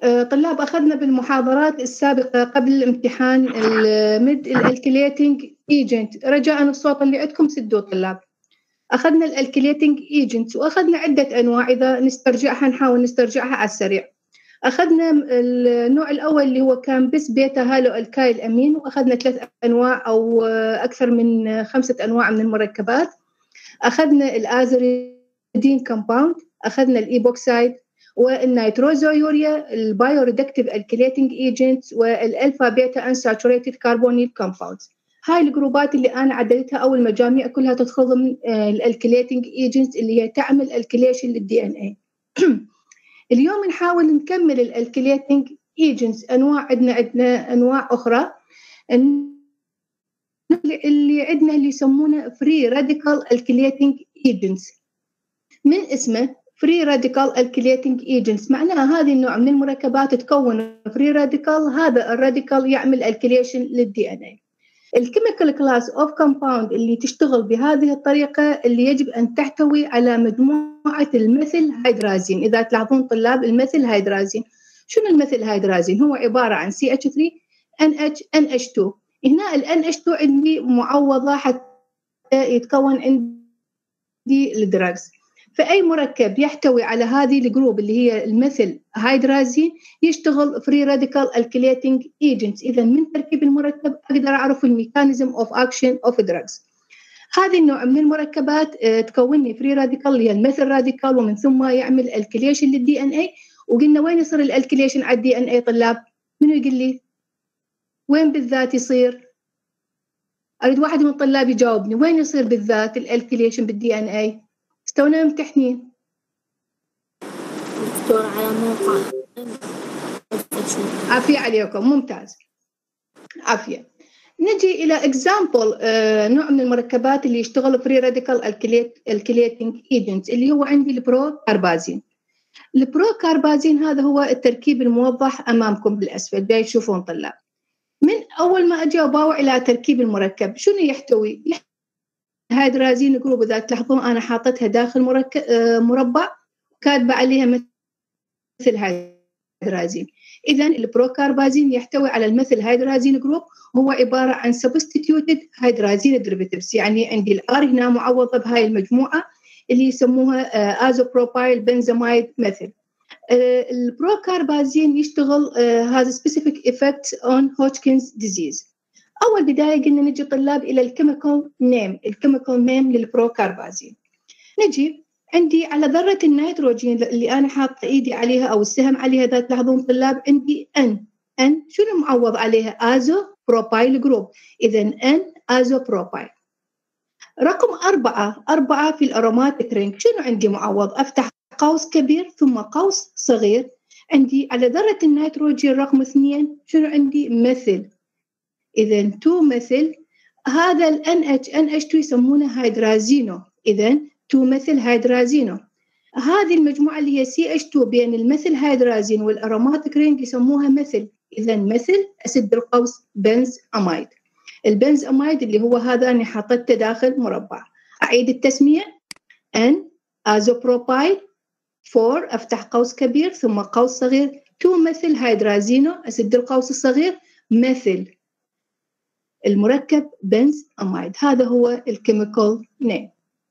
طلاب أخذنا بالمحاضرات السابقة قبل الامتحان الميد الالكليتنج ايجنت. رجاء الصوت اللي عندكم سدوا طلاب. أخذنا الالكليتنج ايجنت وأخذنا عدة أنواع، إذا نسترجعها نحاول نسترجعها على السريع. أخذنا النوع الأول اللي هو كان بس بيتا هالو الكايل أمين، وأخذنا 3 أنواع أو أكثر من 5 أنواع من المركبات. أخذنا الآزريدين كومباوند، أخذنا الإيبوكسايد والنيتروزويوريا، البايو ريدكتيف الكليتنج ايجنتس، والألفا بيتا انساتوريتد كربونيل كومباوندز. هاي الجروبات اللي أنا عدلتها أو المجاميع كلها تدخل ضمن الكليتنج ايجنتس اللي هي تعمل الكليشن للدي ان اي. اليوم نحاول نكمل الكليتنج ايجنتس انواع، عندنا انواع اخرى اللي عندنا اللي يسمونه فري راديكال الكليتنج ايجنتس. من اسمه فري راديكال الكليتنج ايجنتس معناها هذه النوع من المركبات تكون فري راديكال، هذا الراديكال يعمل الكليشن للدي ان اي. الكيميكال كلاس اوف كومباوند اللي تشتغل بهذه الطريقه اللي يجب ان تحتوي على مجموعه الميثيل هيدرازين. اذا تلاحظون طلاب الميثيل هيدرازين، شنو الميثيل هيدرازين؟ هو عباره عن CH3 NH NH2. هنا ال NH2 عندي معوضه حتى يتكون عندي الدراجز. فأي مركب يحتوي على هذه الجروب اللي هي الميثيل هيدرازين يشتغل فري راديكال الكليتنج ايجنتس. إذا من تركيب المركب أقدر أعرف الميكانيزم أوف أكشن أوف دراجز. هذه النوع من المركبات تكون لي فري راديكال اللي هي الميثيل راديكال، ومن ثم يعمل الكليشن للدي ان اي. وقلنا وين يصير الكليشن على الدي ان اي طلاب؟ منو يقول لي؟ وين بالذات يصير؟ أريد واحد من الطلاب يجاوبني، وين يصير بالذات الكليشن بالدي ان اي؟ استونا ممتحنين دكتور على موقع. عافية عليكم، ممتاز، عافية. نجي إلى example نوع من المركبات اللي يشتغل فري راديكال الكليتنج ايجنت اللي هو عندي البرو كاربازين. البرو كاربازين هذا هو التركيب الموضح أمامكم بالأسفل، دا يشوفون طلاب. من أول ما أجي أباوع إلى تركيب المركب شنو يحتوي؟ هيدرازين جروب. إذا تلاحظون أنا حاطتها داخل مربع كاتبة عليها مثل هيدرازين. إذا البروكاربازين يحتوي على المثل هيدرازين جروب، هو عبارة عن substituted هيدرازين derivatives. يعني عندي الآر هنا معوضة بهاي المجموعة اللي يسموها ازوبروبايل بنزاميد مثل. البروكاربازين يشتغل has specific effects on Hodgkin's disease. أول بداية قلنا نجي طلاب إلى الكيميكال نيم للبروكاربازين. نجي عندي على ذرة النيتروجين اللي أنا حاطة إيدي عليها أو السهم عليها، إذا تلاحظون طلاب عندي N شنو معوض عليها؟ أزو بروبايل جروب. إذا N أزو بروبايل. رقم 4 في الأروماتيك رينج شنو عندي معوض؟ أفتح قوس كبير ثم قوس صغير. عندي على ذرة النيتروجين رقم 2 شنو عندي؟ مثل. إذا 2 مثل. هذا ال NH2 يسمونه هيدرازينو. إذا 2 مثل هيدرازينو. هذه المجموعة اللي هي CH2 بين المثل هيدرازين والأروماتيك رينج يسموها مثل. إذا مثل أسد القوس بنز أمايد. البنز أمايد اللي هو هذا أنا حطيته داخل مربع. أعيد التسمية N أزوبروبايل 4 أفتح قوس كبير ثم قوس صغير 2 مثل هيدرازينو أسد القوس الصغير مثل المركب بنز أمايد. هذا هو الكيميكال نيم.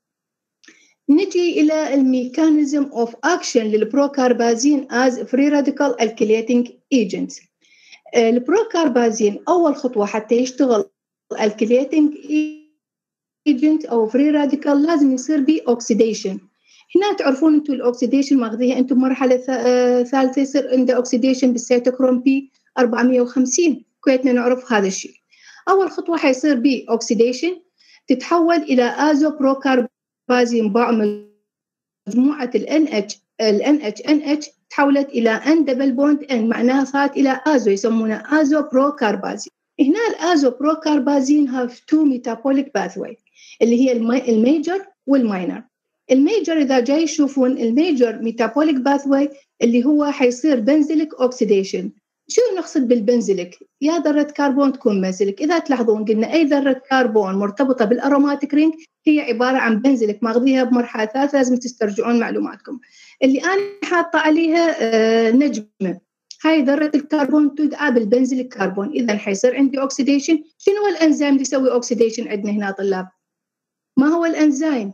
نجي إلى الميكانيزم أوف أكشن للبروكاربازين as free radical alkylating agent. البروكاربازين أول خطوة حتى يشتغل alkylating agent أو free radical لازم يصير به oxidation. هنا تعرفون أنتم الأكسيديشن ماخذيها أنتم مرحلة ثالثة، يصير عنده أكسيديشن بالسيتوكروم بي 450. كويتنا نعرف هذا الشيء. أول خطوة حيصير به أكسيديشن، تتحول إلى أزو بروكاربازين باع مجموعة ال NH تحولت إلى N دبل بوند N، معناها صارت إلى أزو، يسمونه أزو بروكاربازين. هنا الأزو بروكاربازين have 2 metabolic pathway اللي هي الميجر والماينر. الميجر إذا جاي يشوفون الميجر ميتابوليك باثواي اللي هو حيصير بنزليك أوكسيديشن. شو نقصد بالبنزليك؟ يا ذرة كربون تكون بنزليك. إذا تلاحظون قلنا أي ذرة كربون مرتبطة بالأروماتيك رينج هي عبارة عن بنزليك، ماخذيها بمرحلة ثالثة، لازم تسترجعون معلوماتكم. اللي أنا حاطة عليها نجمة هاي ذرة الكربون تدعى بالبنزل الكربون، إذا حيصير عندي أكسيديشن. شنو هو الأنزيم اللي يسوي أكسيديشن عندنا هنا طلاب؟ ما هو الأنزيم؟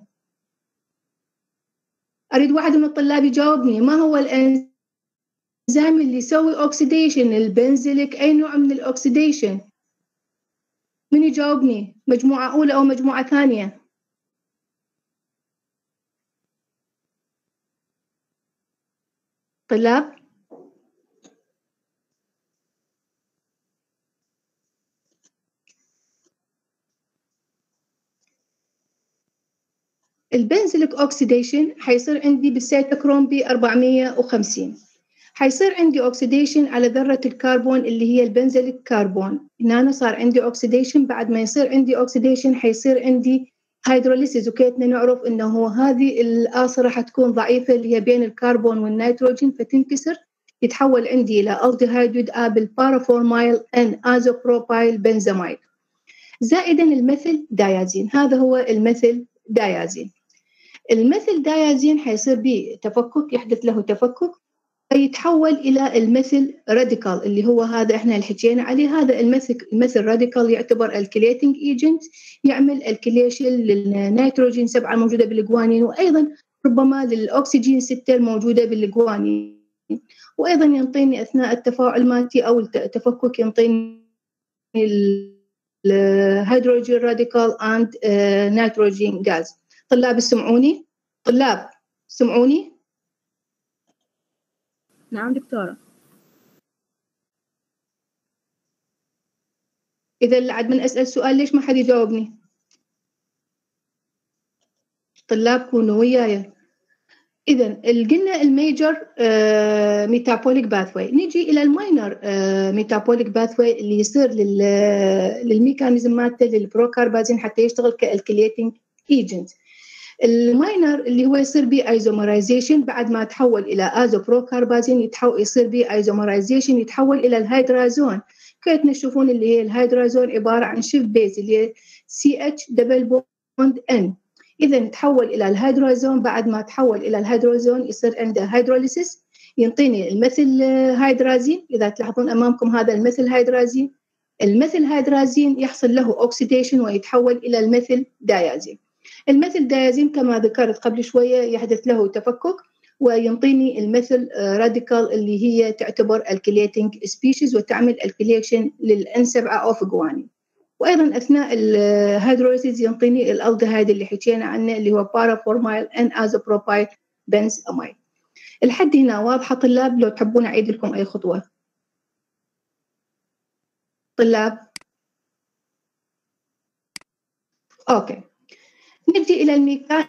أريد واحد من الطلاب يجاوبني، ما هو الأنزيم اللي يسوي أكسيديشن البنزلك؟ أي نوع من الأكسيديشن؟ من يجاوبني؟ مجموعة أولى أو مجموعة ثانية؟ طلاب؟ البنزلك اوكسيديشن حيصير عندي بالسيتوكروم ب 450. حيصير عندي اوكسيديشن على ذرة الكربون اللي هي البنزلك كربون. هنا صار عندي اوكسيديشن. بعد ما يصير عندي اوكسيديشن حيصير عندي هيدروليسيس، وكيتنا نعرف انه هذه الآصرة حتكون ضعيفة اللي هي بين الكربون والنيتروجين، فتنكسر يتحول عندي الى الديهايد يدعى بالبارافورمايل ان ازوبروبايل بنزاميد. زائدا الميثيل دايازين، هذا هو الميثيل دايازين. الميثيل دايازين حيصير به تفكك، يحدث له تفكك فيتحول إلى الميثيل راديكال اللي هو هذا احنا اللي حكينا عليه. هذا الميثيل راديكال يعتبر الكليتنج ايجنت، يعمل الكليشن للنيتروجين 7 الموجودة بالجوانين، وأيضا ربما للأكسجين 6 الموجودة بالجوانين، وأيضا ينطيني أثناء التفاعل مالتي أو التفكك ينطيني الهيدروجين راديكال اند نيتروجين غاز. طلاب سمعوني؟ طلاب سمعوني؟ نعم دكتورة. إذا عاد من أسأل سؤال ليش ما حد يجاوبني؟ طلاب كونوا وياي. إذا قلنا الميجر ميتابوليك باثوي، نجي إلى الماينر ميتابوليك باثوي اللي يصير للميكانيزم مالته للبروكاربازين حتى يشتغل كالكليتنج ايجنت. الماينر اللي هو يصير به ايزومرايزيشن، بعد ما تحول الى ازوبروكاربازين يصير به ايزومرايزيشن يتحول الى الهيدرازون. كيف تشوفون اللي هي الهيدرازون عباره عن شيفت بيز اللي هي CH دبل بوند N. اذا تحول الى الهيدرازون، بعد ما تحول الى الهيدرازون يصير عنده هيدروليسيس ينطيني الميثيل هيدرازين. اذا تلاحظون امامكم هذا الميثيل هيدرازين، الميثيل هيدرازين يحصل له اوكسيديشن ويتحول الى الميثيل دايازين. الميثيل دايازين كما ذكرت قبل شوية يحدث له تفكك وينطيني الميثيل راديكال اللي هي تعتبر الكليتنج سبيشيز وتعمل الكليشن للN7 أوف جوانين. وأيضا أثناء الهيدروليسيس ينطيني الألدهايد اللي حكينا عنه اللي هو بارافورمايل ان ازوبروبايل بنزاميد. الحد هنا واضحة طلاب؟ لو تحبون أعيد لكم أي خطوة طلاب؟ أوكي، نجي إلى الميكانيزم.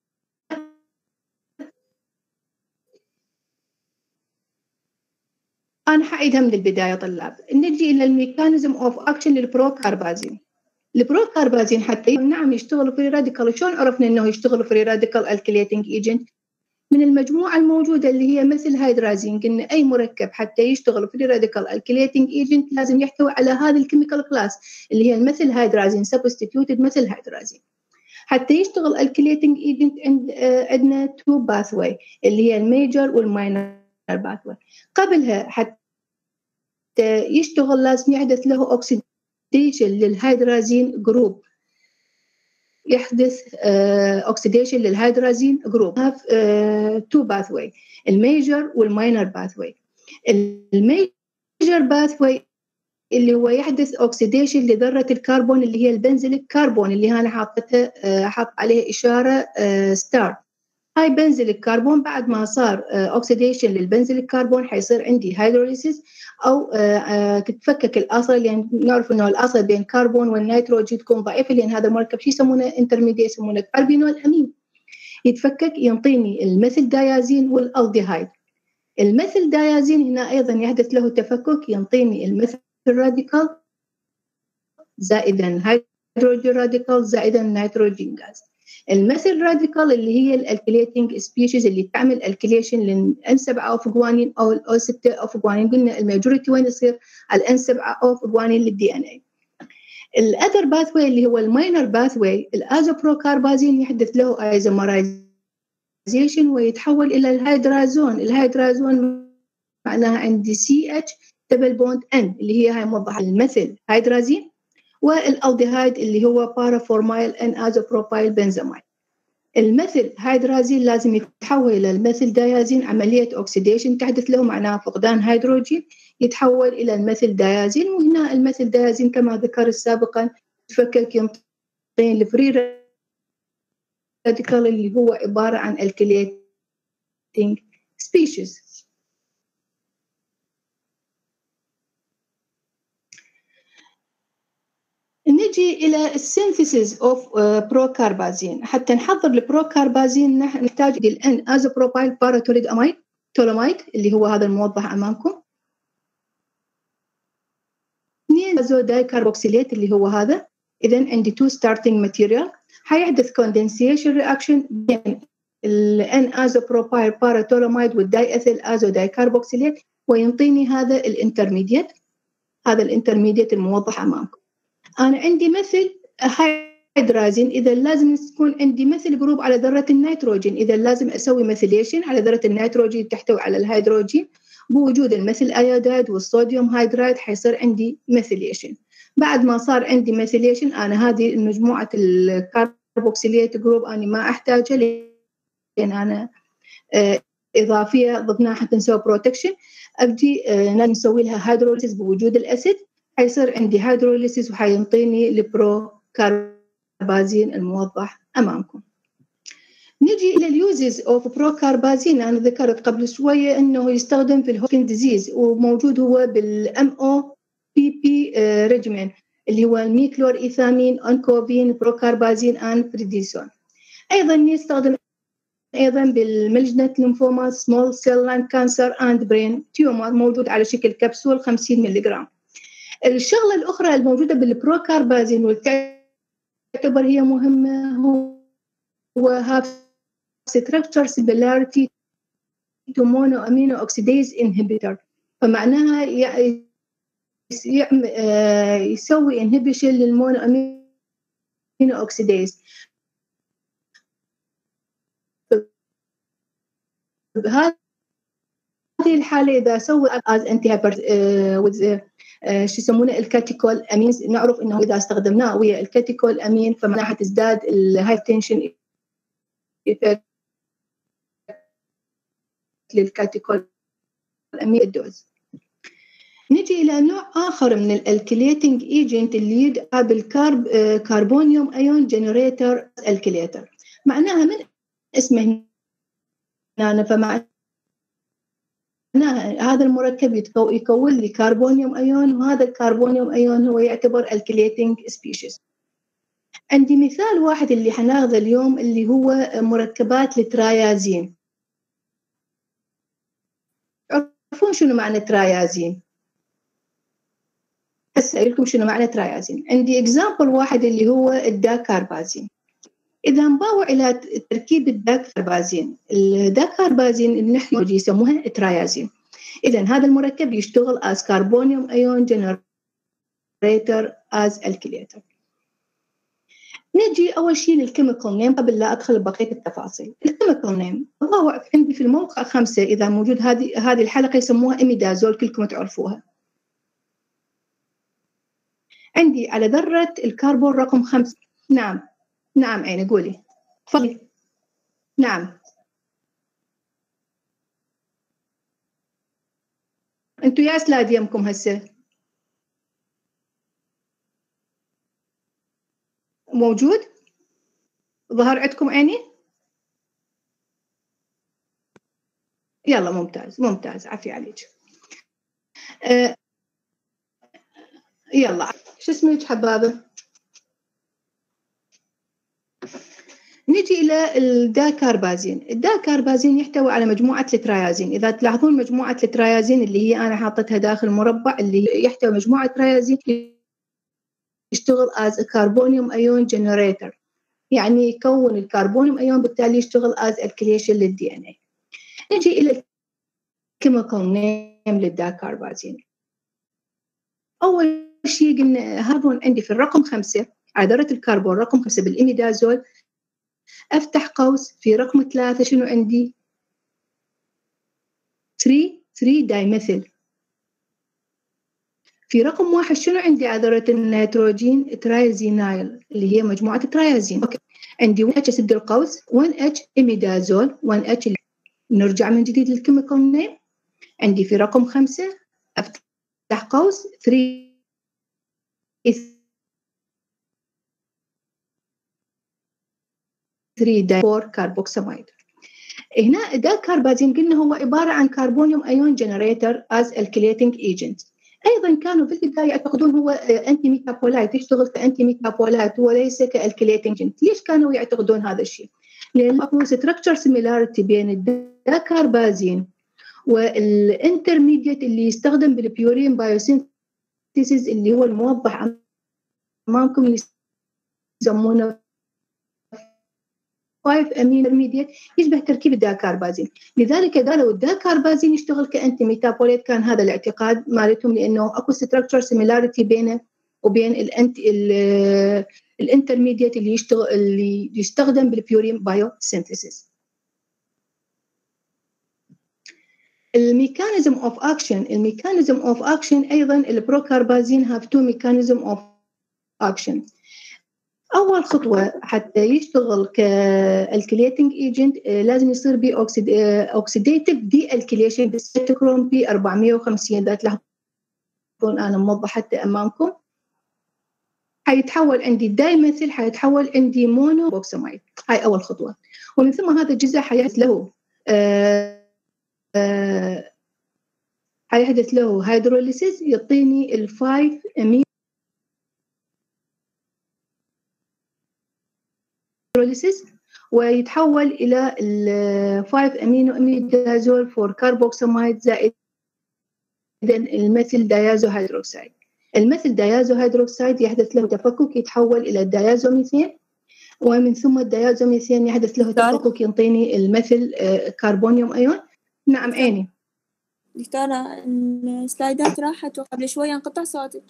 أنا حأعيدها من البداية طلاب. نجي إلى الميكانيزم أوف أكشن للبروكاربازين. البروكاربازين حتى نعم يشتغل فري راديكال. شلون عرفنا إنه يشتغل فري راديكال الكليتنج ايجنت؟ من المجموعة الموجودة اللي هي مثل هيدرازين. قلنا أي مركب حتى يشتغل فري راديكال الكليتنج ايجنت لازم يحتوي على هذه الكيميكال كلاس اللي هي الميثيل هيدرازين سبستيتيوتد مثل هيدرازين. حتى يشتغل الكليتنج ايجنت عندنا تو باثوي اللي هي الميجر والماينر باثوي. قبلها حتى يشتغل لازم يحدث له اوكسيديشن للهيدرازين جروب، يحدث اوكسيديشن للهيدرازين جروب. هاف تو باثوي، الميجر والماينر باثوي. الميجر باثوي اللي هو يحدث اوكسيديشن لذره الكربون اللي هي البنزليك كربون اللي انا حاطتها حاط عليه اشاره ستار. هاي بنزليك كربون بعد ما صار اوكسيديشن للبنزليك كربون حيصير عندي هيدروليسيس او تتفكك الاصل، لان نعرف انه الاصل بين كربون والنيتروجين تكون ضعيفه، لان هذا المركب شو يسمونه انترميديت يسمونه كاربينول امين. يتفكك ينطيني الميثيل دايازين والالديهايد. الميثيل دايازين هنا ايضا يحدث له تفكك ينطيني الميثيل راديكال زائدا هيدروجين راديكال زائدا نيتروجين غاز. الميثيل راديكال اللي هي الكليتنج سبيشيز اللي تعمل الكليشن للN7 اوف جوانين او الO6 اوف جوانين. قلنا الماجوريتي وين يصير الN7 اوف جوانين للدي ان اي. الاذر باثوي اللي هو الماينر باثوي الازوبروكاربازين يحدث له ايزومرايزيشن ويتحول الى الهيدرازون. الهيدرازون معناها عندي CH دبل بوند N اللي هي هاي موضحة الميثيل هيدرازين، والالديهايد اللي هو بارافورمايل ان ازوبروبايل بنزامايد. الميثيل هيدرازين لازم يتحول الى الميثيل دايازين، عمليه اوكسيديشن تحدث له معناها فقدان هيدروجين، يتحول الى الميثيل دايازين. وهنا الميثيل دايازين كما ذكرت سابقا تفكك ينطي الفري راديكال اللي هو عباره عن الكليتنج سبيشيز. نجي إلى السينثيسيس أوف بروكاربازين. حتى نحضر البروكاربازين نحتاج الN أزوبروبايل باراتوليد أمايد تولامايد اللي هو هذا الموضح أمامكم، 2 أزو دايكربوكسيليت اللي هو هذا. إذن عندي 2 starting material، حيحدث condensation reaction بين الN أزوبروبايل باراتولامايد والداي إثيل أزو دايكربوكسيليت وينطيني هذا الانترميديت، هذا الانترميديت الموضح أمامكم. أنا عندي مثل هيدرازين، إذا لازم يكون عندي مثل جروب على ذرة النيتروجين، إذا لازم أسوي مثيليشن على ذرة النيتروجين تحتوي على الهيدروجين، بوجود المثل أيودايد والصوديوم هيدرايد حيصير عندي مثيليشن. بعد ما صار عندي مثيليشن أنا هذه مجموعة الكربوكسيليت جروب أنا ما أحتاجها لأن أنا إضافية ضفناها حتى نسوي بروتكشن. أبدي نسوي لها هيدروليسيس بوجود الأسيد، حيصير عندي هيدروليسيس وحينطيني البروكاربازين الموضح أمامكم. نجي إلى اليوزز أوف بروكاربازين. أنا ذكرت قبل شوية أنه يستخدم في الهوكين ديزيز، وموجود هو بالMOPP ريجمين اللي هو الميكلور إيثامين أنكوفين بروكاربازين أند بريديسون. أيضا يستخدم أيضا بالملجنة ليمفوما سمول سيل لان كانسر أند برين تيومر، موجود على شكل كبسول 50 ملغ. الشغلة الأخرى الموجودة بالبروكاربازين والتعتبر هي مهمة هو have structure similarity to monoamino oxidase inhibitor، فمعناها يسوي inhibition للمونوامينو اوكسيديز. بهذه الحالة إذا سوى as anti hyper شو يسمونه الكاتيكول امينز، نعرف انه اذا استخدمناه ويا الكاتيكول امين فمعناها تزداد الهايبرتنشن للكاتيكول امين الدوز. نجي الى نوع اخر من الالكليتنج ايجنت اللي يدعى بالكربونيوم ايون جنريتور الكليتر. معناها من اسمه هنا فمعناها هذا المركب يكون لي كربونيوم ايون، وهذا الكربونيوم ايون هو يعتبر الكليتنج سبيشيز. عندي مثال واحد اللي حناخذه اليوم اللي هو مركبات الترايازين. تعرفون شنو معنى ترايازين؟ هسه أقول لكم شنو معنى ترايازين. عندي اكزامبل واحد اللي هو الداكاربازين. إذا نباوع إلى تركيب الداكاربازين اللي نحن يسموها ترايازين. إذا هذا المركب يشتغل as carbonium ion generator as alkylator. نجي أول شيء للكيميكال نيم قبل لا أدخل بقية التفاصيل. الكيميكال نيم هو عندي في الموقع 5 إذا موجود، هذه الحلقة يسموها إميدازول كلكم تعرفوها. عندي على ذرة الكربون رقم 5. نعم عيني قولي تفضلي. نعم انتوا يا سلايد يمكم هسه موجود ظهر عندكم عيني؟ يلا ممتاز عافية عليك. يلا شو اسمك حبابة؟ نجي إلى الداكاربازين. الداكاربازين يحتوي على مجموعة الترايازين. إذا تلاحظون مجموعة الترايازين اللي هي أنا حاطتها داخل مربع اللي يحتوي مجموعة ترايازين يشتغل as a carbonium ion generator، يعني يكون الكربونيوم ايون بالتالي يشتغل as alkylation للدي ان اي. نجي الى الكيميكال نيم للداكاربازين. اول شيء قلنا هذا عندي في الرقم 5 على ذرة الكربون رقم 5 بالإميدازول، افتح قوس في رقم 3 شنو عندي 3 3 دايميثيل. في رقم 1 شنو عندي عذرة النيتروجين ترايزينايل اللي هي مجموعة ترايازين. أوكي. عندي 1H أسد القوس، 1H إميدازول، 1H. نرجع من جديد للكيميكال نيم. عندي في رقم 5 أفتح قوس 3 4 كاربوكساميد. هنا ده كاربازين قلنا هو عبارة عن كربونيوم أيون جنريتر as alkylating agent. أيضا كانوا في البداية يعتقدون هو أنتي ميتابولايت، يشتغل كأنتي ميتابولايت وليس كالكيليتنج ايجنت. ليش كانوا يعتقدون هذا الشيء؟ لأن اكو ستراكشر سيميلاريتي بين الداكاربازين والانترميديت اللي يستخدم بالبيورين بايوسينثيسيس اللي هو الموضح أمامكم يسمونه 5 امين intermediate يشبه تركيب الداكاربازين. لذلك قالوا الداكاربازين يشتغل كأنتي ميتابوليت، كان هذا الاعتقاد مالتهم لأنه اكو ستراكشر سيميلاريتي بينه وبين الانترميديت اللي يستخدم بالبيورين بايوسينثيسيس. الميكانيزم اوف اكشن ايضا البروكاربازين هاف 2 ميكانيزم اوف اكشن. أول خطوة حتى يشتغل كالكليتنج ايجنت لازم يصير بي اوكسيديتيف دي الكليشن بالسيتوكروم بي 450. ذات تلاحظون أنا موضحتها أمامكم. حيتحول عندي دايميثيل، حيتحول عندي مونو بوكساميد. هاي أول خطوة. ومن ثم هذا الجزء حيحدث له حيحدث له هيدروليسيس يعطيني ال 5 امين ويتحول إلى ال 5 أمينو إميدازول فور كاربوكساميد زائد الميثيل دايازو هيدروكسيد. الميثيل دايازو هيدروكسيد يحدث له تفكك يتحول إلى الدايازوميثين، ومن ثم الدايازوميثين يحدث له تفكك ينطيني الميثيل كربونيوم أيون. نعم عيني دكتورة، السلايدات راحت وقبل شوية انقطع صوتك.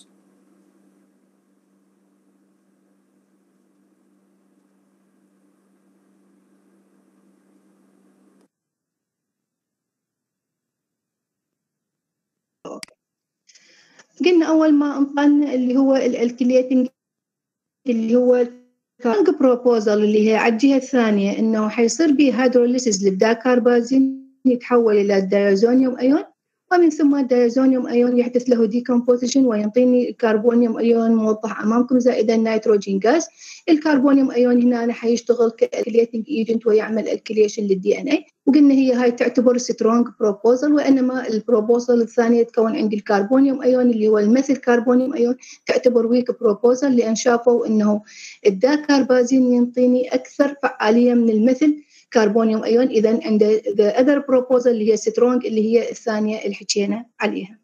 قلنا أول ما انطلنا اللي هو الالكليتنج اللي هو بروبوزال اللي هي على الجهة الثانية إنه حيصير به هيدروليسيس للداكاربازين يتحول إلى الدايازونيوم أيون، ومن ثم الدايازونيوم أيون يحدث له ديكمبوزيشن وينطيني كربونيوم أيون موضح أمامكم زائد النيتروجين غاز. الكربونيوم أيون هنا حيشتغل كالكليتنج ايجنت ويعمل الكليشن للدي ان اي. وقلنا هي هاي تعتبر سترونج بروبوزال، وإنما البروبوزال الثانية تكون عندي الكربونيوم أيون اللي هو الميثيل كربونيوم أيون تعتبر ويك بروبوزال، لأن شافوا إنه الداكاربازين ينطيني أكثر فعالية من الميثيل كربونيوم أيون. إذن عند the other proposal اللي هي سترونج اللي هي الثانية اللي حكينا عليها.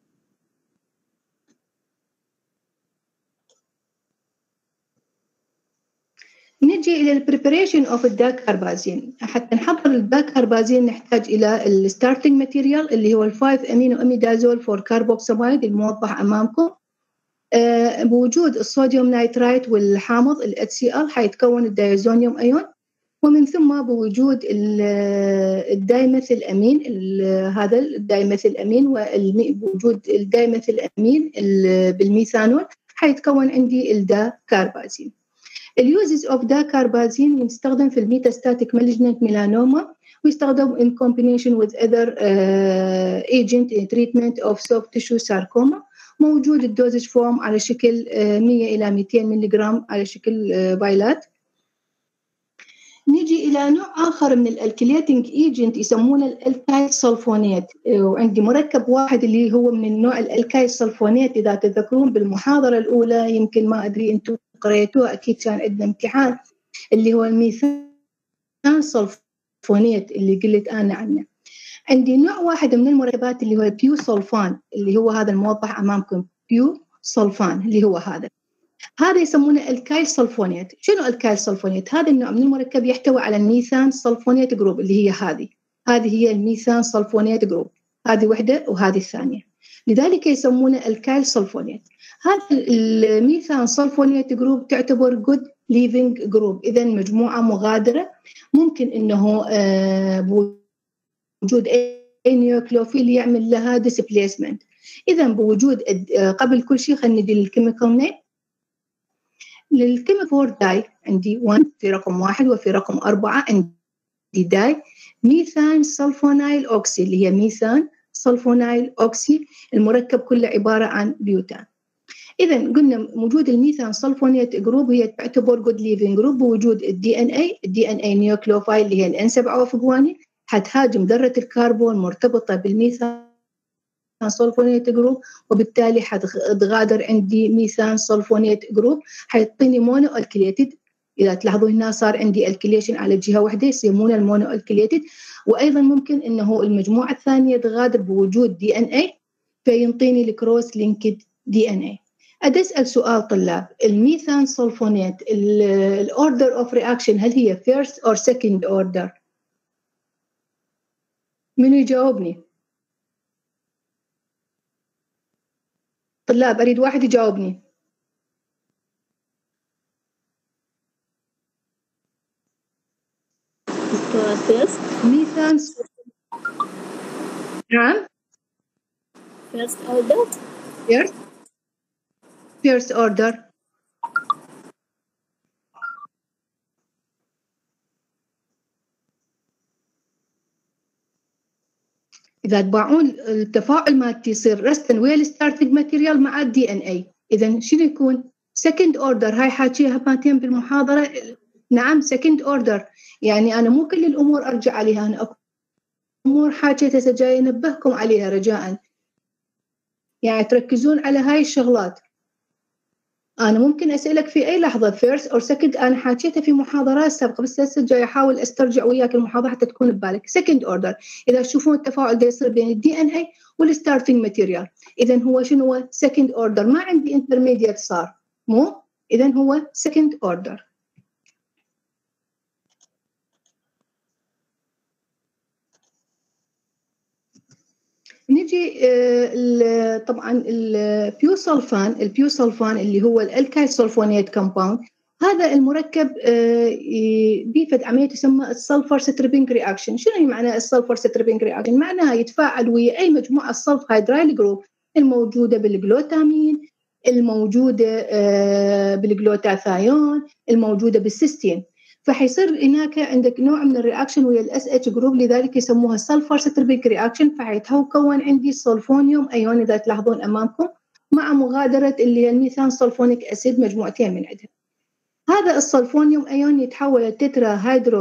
نجي إلى البريبريشن أوف الداكاربازين. حتى نحضر الداكاربازين نحتاج إلى الستارتنج ماتيريال اللي هو ال5 أمينو أميدازول فور كاربوكساميد الموضح أمامكم. بوجود الصوديوم نايترايت والحامض ال HCl حيتكون الدايزونيوم أيون، ومن ثم بوجود الدايميثيل أمين هذا الدايميثيل أمين وبوجود الدايميثيل أمين بالميثانول حيتكون عندي الداكاربازين. اليوزز اوف داكاربازين يستخدم في الميتاستاتيك مالجنت ميلانوما، ويستخدم in combination with other agent in treatment of soft tissue sarcoma. موجود الدوزج فورم على شكل 100 إلى 200 ملغ على شكل بايلات. نيجي إلى نوع آخر من الالكليتنج ايجنت يسمونه الالكايل سلفونات، وعندي مركب واحد اللي هو من النوع الالكايل سلفونات. إذا تذكرون بالمحاضرة الأولى يمكن ما أدري أنتم قريتوه، أكيد كان عندنا امتحان اللي هو الميثان سلفونات اللي قلت أنا عنه. عندي نوع واحد من المركبات اللي هو البيو سلفان اللي هو هذا الموضح أمامكم، بيو سلفان اللي هو هذا يسمونه الكايل سلفونات. شنو الكايل سلفونات؟ هذا النوع من المركب يحتوي على الميثان سلفونات جروب اللي هي هذه هي الميثان سلفونات جروب، هذه وحدة وهذه الثانية، لذلك يسمونه الكايل سلفونات. هذا الميثان سلفونات جروب تعتبر جود ليفينج جروب، إذا مجموعة مغادرة ممكن إنه بوجود نيوكليوفيل يعمل لها ديسبليسمنت. إذا بوجود قبل كل شيء خلينا ندي الكيميكال نيم. للكيميكال داي عندي 1 في رقم 1 وفي رقم 4 عندي داي ميثان سلفونايل أوكسي اللي هي ميثان سلفونايل أوكسي، المركب كله عبارة عن بيوتان. إذا قلنا وجود الميثان سلفونيت جروب هي تعتبر جود ليفينج جروب بوجود الدي ان اي نيوكليوفايل اللي هي الان 7 فوقواني حتهاجم ذرة الكربون مرتبطة بالميثان سلفونيت جروب، وبالتالي حتغادر عندي ميثان سلفونيت جروب، حيعطيني مونو الكليتد. إذا تلاحظوا هنا صار عندي الكليشن على جهة واحدة يسمونه المونو الكليتد. وأيضا ممكن إنه المجموعة الثانية تغادر بوجود دي ان اي فينطيني الكروس لينكد دي ان اي. أدي أسأل سؤال طلاب، الميثان سلفونيت الأوردر أوف رياكشن هل هي first or second order؟ منو يجاوبني؟ طلاب أريد واحد يجاوبني. first ميثان نعم first order first order. إذا تباعون التفاعل مالتي يصير رستن ويا الستارتنج ماتيريال مع الدي ان اي، إذا شنو يكون؟ سكند اوردر. هاي حاكيها باتين بالمحاضرة. نعم سكند اوردر، يعني أنا مو كل الأمور أرجع عليها، أنا أمور حاكيتها جاي أنبهكم عليها رجاء، يعني تركزون على هاي الشغلات. أنا ممكن أسألك في أي لحظة فيرست أو سكند، أنا حاكيتها في محاضرات سابقة بس هسه جاي أحاول أسترجع وياك المحاضرة حتى تكون ببالك. سكند أوردر إذا تشوفون التفاعل ده يصير بين الدي إن إي والستارتنج ماتيريال، إذا هو شنو هو؟ سكند أوردر، ما عندي انترميديت صار مو، إذا هو سكند أوردر. نجي طبعا البيوسلفان اللي هو الالكايل سلفونيت كومباوند، هذا المركب بيفد عمليه تسمى السلفر ستريبنج رياكشن. شنو هي معنى السلفر ستريبنج رياكشن؟ معناها يتفاعل ويا اي مجموعه السلف هيدرايل جروب الموجوده بالجلوتامين، الموجوده بالجلوتاثيون، الموجوده بالسيستين، فحيصير هناك عندك نوع من الرياكشن ويا الاس اتش جروب، لذلك يسموها سلفر ستربيك رياكشن. فحيتكون عندي سلفونيوم ايون اذا تلاحظون امامكم مع مغادره اللي هي الميثان سلفونيك اسيد، مجموعتين من عندها. هذا السلفونيوم ايون يتحول لتترا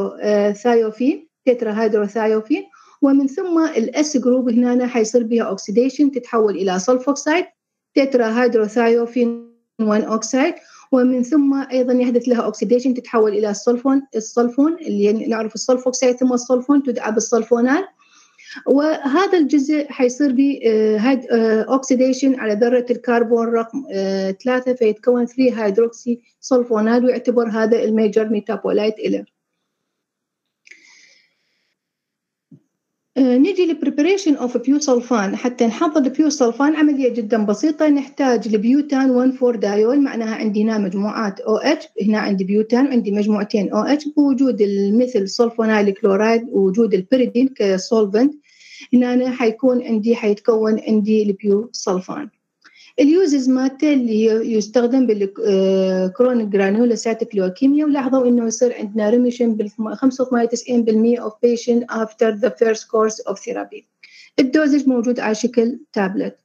هيدروثايوفين، ومن ثم الاس جروب هنا حيصير بها اوكسيديشن تتحول الى سلفوكسايد تترا هيدروثايوفين 1 اوكسايد، ومن ثم ايضا يحدث لها اوكسيديشن تتحول الى السلفون اللي نعرف السلفوكسايد ثم السلفون تدعى بالسلفونال، وهذا الجزء حيصير به اوكسيديشن على ذره الكربون رقم 3 فيتكون 3 هيدروكسي سلفونال، ويعتبر هذا الميجر ميتابولايت له. نجي للبريبريشن اوف بيوسلفان. حتى نحضر البيوسلفان عمليه جدا بسيطه، نحتاج لبيوتان 1,4 دايول، معناها عندي هنا مجموعات او اتش، هنا عندي بيوتان وعندي مجموعتين او اتش بوجود المثل سلفونايل كلورايد ووجود البيريدين كسولفنت. هنا حيكون عندي حيتكون عندي البيوسلفان. اليوزز مالته اللي يستخدم بالكرونيك جرانيولوسايتيك ليوكيميا، ولاحظوا انه يصير عندنا ريميشن بال 95% of patient after the first course of therapy. الدوزج موجود على شكل تابلت.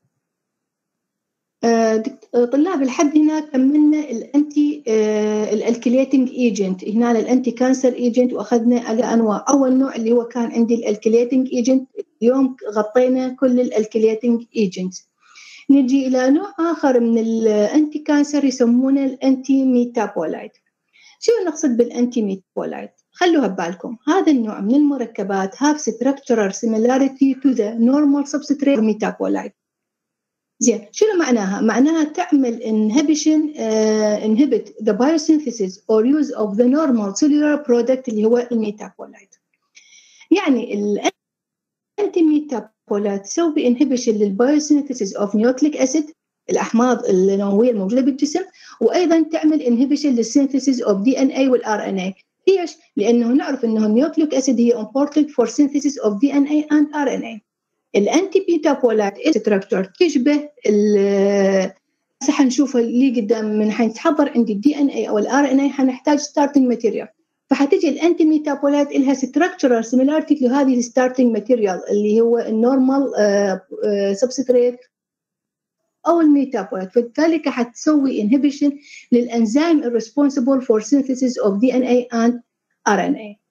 طلاب الحد هنا كملنا الانتي الالكيليتنج ايجنت، هنا الانتي كانسر ايجنت واخذنا على انواع. اول نوع اللي هو كان عندي الالكيليتنج ايجنت، اليوم غطينا كل الالكيليتنج ايجنت. نجي إلى نوع آخر من الأنتي كانسر يسمونه الأنتي ميتابولايت. شو نقصد بالأنتي ميتابولايت؟ خلوها ببالكم، هذا النوع من المركبات have structural similarity to the normal substrate metabolite. زين، شنو معناها؟ معناها تعمل inhibit the biosynthesis or use of the normal cellular product اللي هو الميتابولايت. يعني الأنتي ميتابولايت تسوي انهبيشن للبايوسينثيسيس اوف نيوكليك اسيد، الاحماض النوويه الموجوده بالجسم، وايضا تعمل انهبيشن للسينثيسيس اوف دي ان اي والار ان اي. ليش؟ لانه نعرف انه النيوكليك اسيد هي important for synthesis of DNA and RNA. الانتي ميتابولايت ستراكشر تشبه هسه حنشوفها اللي قدام من حيتحضر عند الدي ان اي او الار ان اي حنحتاج ستارتنج ماتيريال، فحتجي الانتي ميتابولايت لها ستراكشرال سيميلاريتي لهذه الستارتنج ماتيريال اللي هو النورمال سبستريت او الميتابولايت، فبالتالي حتسوي انهبيشن للانزيم الريسبونسبل فور سينثيسيس اوف دي ان اي اند ار ان اي.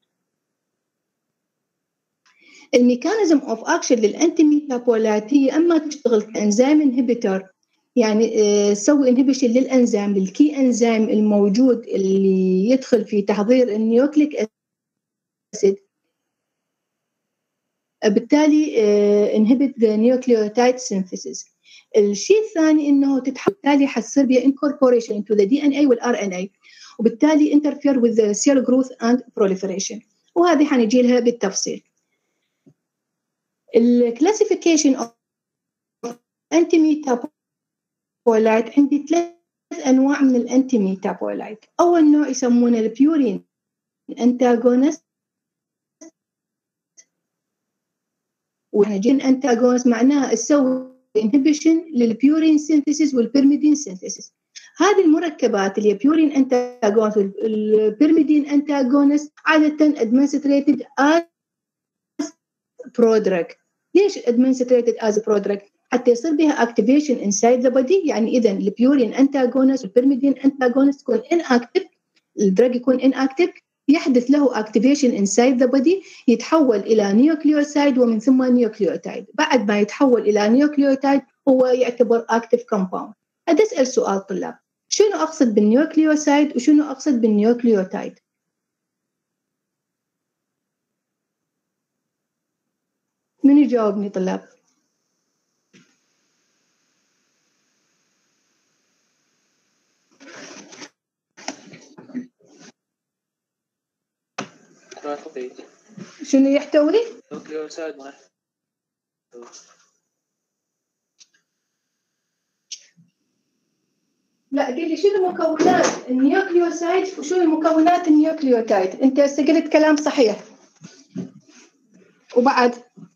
الميكانيزم اوف اكشن للانتي ميتابولايت هي اما تشتغل كانزيم انهبيتور، يعني تسوي انهبيشن للانزيم للكي انزيم الموجود اللي يدخل في تحضير النيوكليك اسيد، بالتالي inhibit the nucleotide synthesis. الشيء الثاني انه بالتالي حتصير بها incorporation into the DNA والRNA، وبالتالي interfere with the cell growth and proliferation، وهذه حنجي لها بالتفصيل. الكلاسيفيكيشن اوف انتي ميتابولايت، عندي 3 انواع من الانتي ميتابولايت. اول نوع يسمونه البيورين انتاغونست، والجين انتاغونست معناها تسوي انهبيشن للبيورين سينثيسيس والبيرميدين سينثيسيس. هذه المركبات اللي هي بيورين انتاغونست والبيرميدين انتاغونست عاده ادمنستريتد از برودراج. ليش ادمنستريتد از برودراج؟ حتى يصير بها اكتيفيشن انسايد ذا بودي، يعني اذا البيورين انتاغونست والبيرميدين انتاغونست يكون ان اكتف، الدراج يكون ان اكتف، يحدث له اكتيفيشن انسايد ذا بودي، يتحول الى نيوكليوسايد ومن ثم نيوكليوتايد. بعد ما يتحول الى نيوكليوتايد هو يعتبر اكتف كومباوند. هذا اسال سؤال طلاب، شنو اقصد بالنيوكليوسايد وشنو اقصد بالنيوكليوتايد؟ من يجاوبني طلاب؟ شنو يحتوي؟ نيوكليوسايد ما لا قل لي شنو مكونات النيوكليوسايد وشنو مكونات النيوكليوتايد؟ انت هسه قلت كلام صحيح، وبعد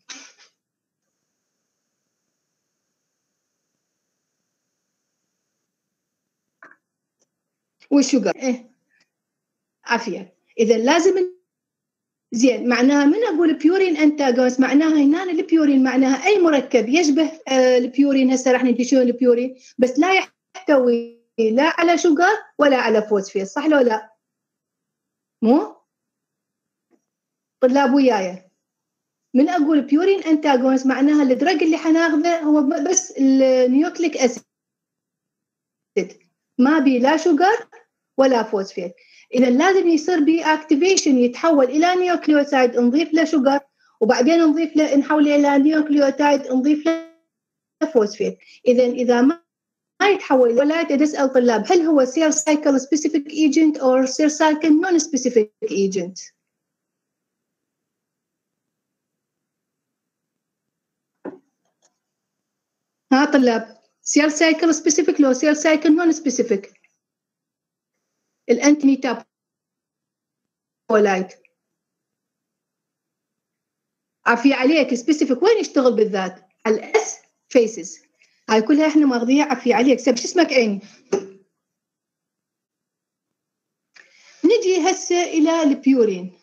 والشوجر. عافيه. اذا لازم زين، معناها من اقول بيورين انتاغونست معناها هنا البيورين معناها اي مركب يشبه البيورين. هسه راح ندي شنو البيورين، بس لا يحتوي لا على شوجر ولا على فوسفيت، صح لو لا؟ مو طلاب وياي؟ من اقول بيورين انتاغونست معناها الدرج اللي حناخذه هو بس النيوكليك اسيد، ما بي لا شوجر ولا فوسفيت. اذا لازم يصير بي اكتيفيشن، يتحول الى نيوكليوتايد، نضيف له شوجر، وبعدين نضيف له نحوله الى نيوكليوتايد نضيف له فوسفيت. اذا ما يتحول ولا اسال طلاب هل هو سير سايكل سبيسيفيك ايجنت او سير سايكل نون سبيسيفيك ايجنت؟ ها طلاب، سير سايكل سبيسيفيك لو سير سايكل نون سبيسيفيك؟ الانتي ميتابولايت عافية عليك سبيسيفيك وين يشتغل بالذات؟ على الاس فيسز، هاي كلها احنا ماخذيها. عافية عليك. شو اسمك عيني؟ نجي هسه الى البيورين.